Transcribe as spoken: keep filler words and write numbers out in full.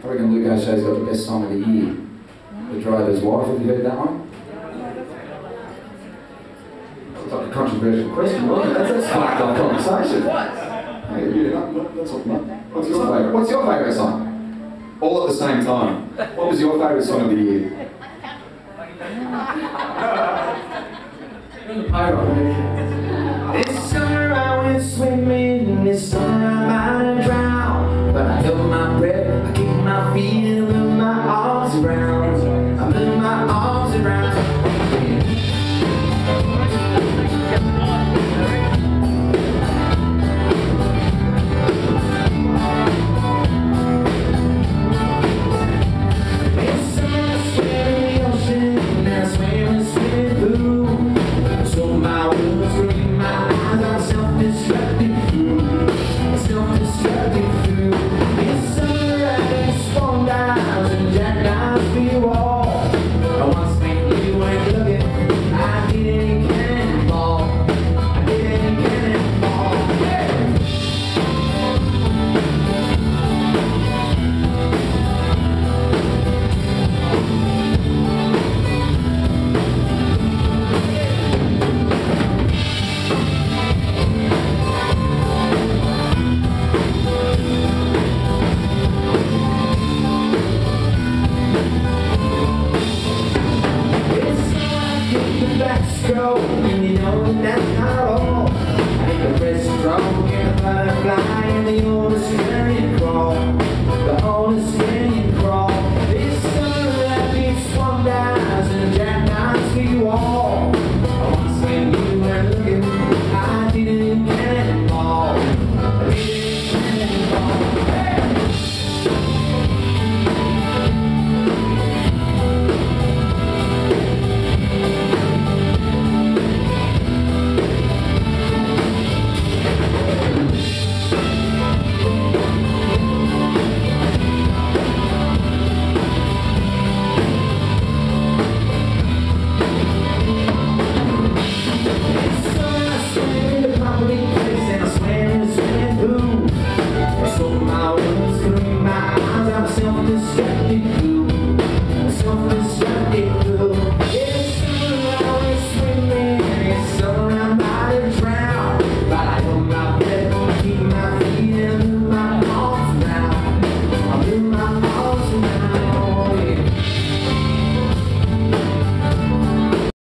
I reckon Luke O'Shea's got the best song of the year. The Driver's Wife, have you heard that one? It's like a controversial question, wasn't it? That's, that's sparked off conversation. Hey, yeah, that, that's what, what's your favourite? What's your favourite song? All at the same time. What was your favourite song of the year? You're in the payroll. This summer I went swimming in this summer.